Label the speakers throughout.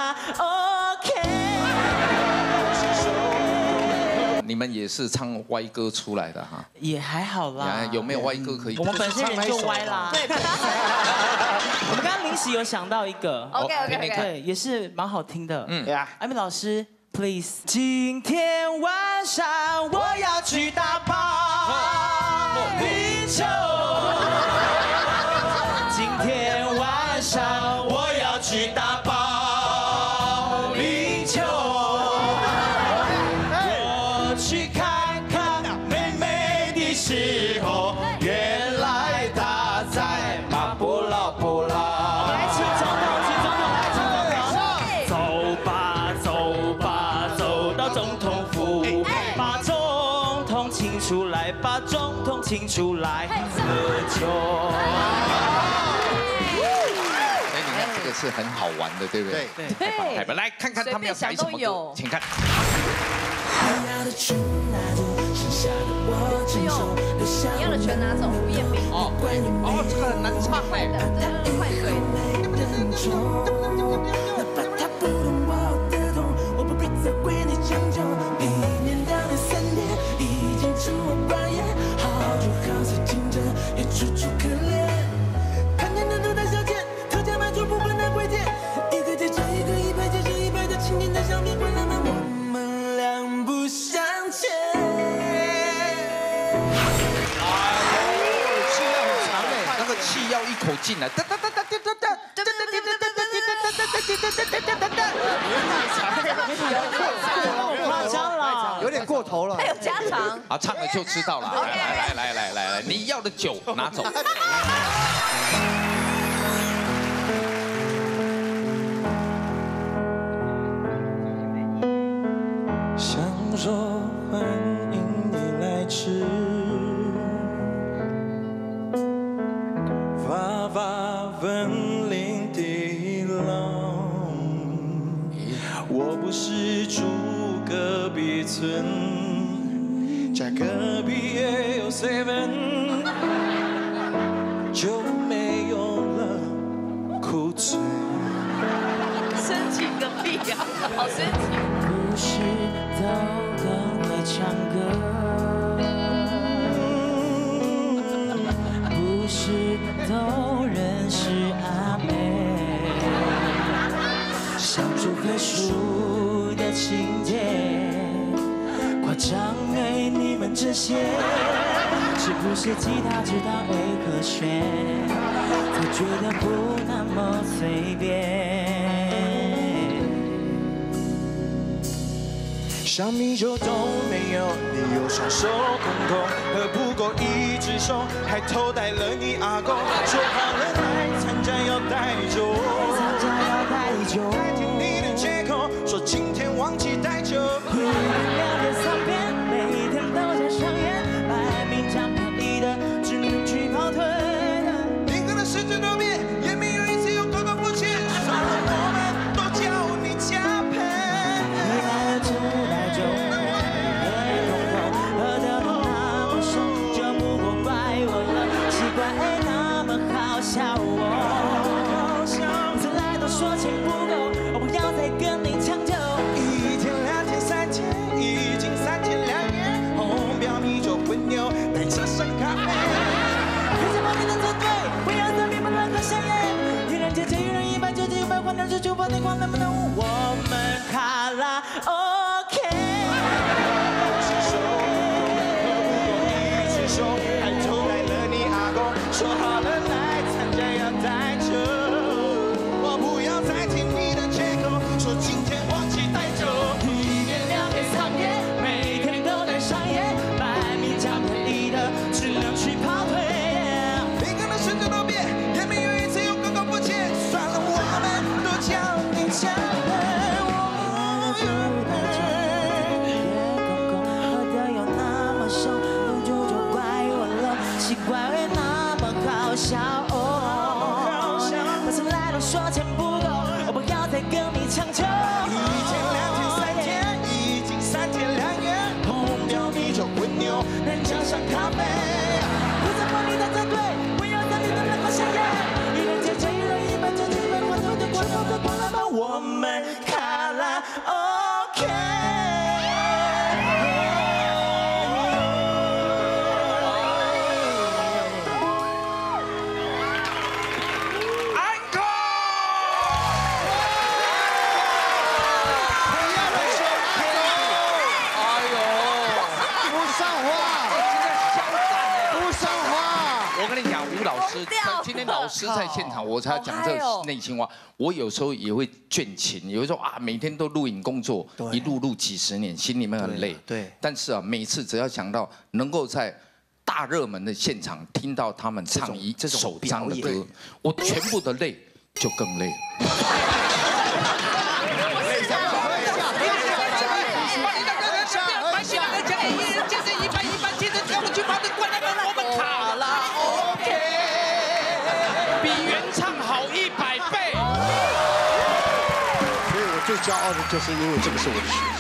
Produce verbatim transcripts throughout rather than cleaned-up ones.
Speaker 1: 啦 ，OK。
Speaker 2: 你们也是唱歪歌出来的哈？
Speaker 1: 也还好啦。
Speaker 2: 有没有歪歌可以？
Speaker 1: 我们本身人就歪啦。对。我们刚刚临时有想到一个
Speaker 3: ，OK OK OK，
Speaker 1: 对，也是蛮好听的。
Speaker 2: 嗯，
Speaker 1: 艾米老师 ，Please。今天晚上我要去打保龄球。今天晚上我要去打保龄球。我去看看妹妹的时候，原来她在马布拉布拉。来，请总统，请总统，来，请总统。走吧，走吧，走到总统府，把总统请出来，把总统请出来喝酒。
Speaker 2: 是很好玩的，对不对？
Speaker 3: 对
Speaker 2: 对。太棒！来看看他们要改什么歌，请看。
Speaker 3: 你要的全拿走，胡彦斌。
Speaker 2: 哦，哦，这个很难唱哎。
Speaker 3: 对，快嘴。
Speaker 2: 气要一口进来，哒哒哒哒哒哒哒哒哒哒哒哒哒哒哒哒哒，
Speaker 1: 夸张了，
Speaker 4: 有点过头了。
Speaker 3: 还有加长。
Speaker 2: 好，唱了就知道了。来来来来来来，你要的酒拿走。
Speaker 5: 想说欢迎你来吃。发发分林地浪，我不是住隔壁村，家隔壁也有 seven， 就没有了库存。
Speaker 3: 生气个屁呀！好生气。
Speaker 1: 不是都很会唱歌，不是都认识阿妹，像这棵树的情节，夸张给你们这些，是不是吉他知道 A 和弦，才觉得不那么随便？
Speaker 5: 像米酒都没有，你又双手空空，喝不够一只手，还偷带了你阿公，说好了来参加要带酒，
Speaker 1: 参加要带酒，
Speaker 5: 代替你的借口，说今天忘记带酒。
Speaker 1: 一天两天三天，每天都在上演，摆明占便宜的，只能去跑腿的。
Speaker 5: 你可能十次都变，也没有一次有口口不欠，算了，我们都叫你加倍。
Speaker 1: 你买了自带酒，也空空，喝得都那么爽，就不过怪我了，奇怪哎那么好笑我，从来都说钱不够，我要再跟你抢救。
Speaker 5: 一天两天三天，已经三天两夜，红标米酒混牛，再加上咖啡。
Speaker 1: 为什么你能做对？不要在你们两个相爱，一人接着一人一半，就这一百换两十九把你光能不能？我们卡拉 OK。
Speaker 5: 一只手喝不够一只手，还偷带了你阿公，说好了来参加要带酒。我不要再听你的借口，说今天忘记带酒。
Speaker 1: 一天两天三天，每天都在上演，摆明占便宜的，只能去跑腿。
Speaker 5: 你可能十次都变，也没有一次有口口不欠，算了，我们都叫你加倍。奇怪会那么好笑哦，每次来都说钱不够，我不要再跟你强求。一天两天三天，已经三天两夜，红酒米酒混牛，再加上咖啡。为什么你在这对？不要在你的那个香烟，一人接着一人一半，就基本我都得过了，都过了吧。 我们卡拉 OK。
Speaker 2: 今天老师在现场，我才讲这内心话。我有时候也会倦勤，有时候啊，每天都录影工作，一录录几十年，心里面很累。对。但是啊，每次只要想到能够在大热门的现场听到他们唱一首张的歌，我全部的累就更累。
Speaker 4: 最骄傲的就是因为这个是我的学生。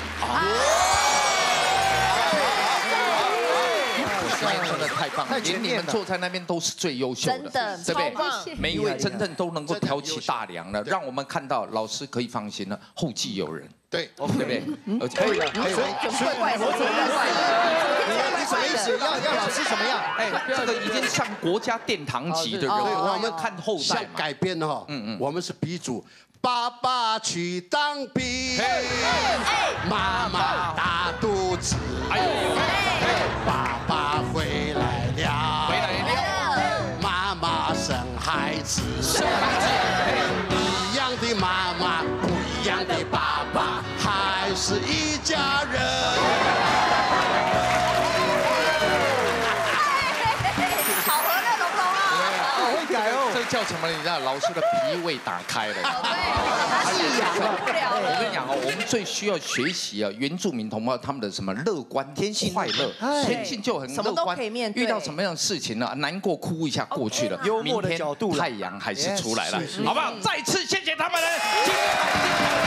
Speaker 2: 五十年真的太棒了，连你们坐在那边都是最优秀的，对不对？每一位真正都能够挑起大梁了，让我们看到老师可以放心了，后继有人。对，对不对？
Speaker 4: 可以了，可以了。
Speaker 3: 怪怪的，
Speaker 4: 你什么意思？要要老师怎么样？
Speaker 2: 哎，这个已经上国家殿堂级的人物，我们看后代嘛。
Speaker 4: 改编哈，嗯嗯，我们是鼻祖。爸爸去当兵，妈妈大肚子，哎呦，爸爸回来了，回来了，妈妈生孩子，生孩子，一样的妈妈，不一样的爸爸，还是一家人。
Speaker 3: 好和乐融融啊！
Speaker 2: 好会改哦，这叫什么？你知道，老师的脾胃打开了。我跟你讲哦，我们最需要学习啊，原住民同胞他们的什么乐观、天性、快乐，天性就很乐观。遇到什么样的事情呢？难过哭一下过去了，幽默的角度，太阳还是出来了，好不好？再次谢谢他们的精彩。